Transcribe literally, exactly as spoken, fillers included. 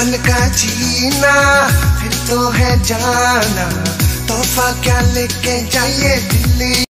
बचपन का जीना फिर तो है जाना, तोहफा क्या लेके जाइए दिल्ली।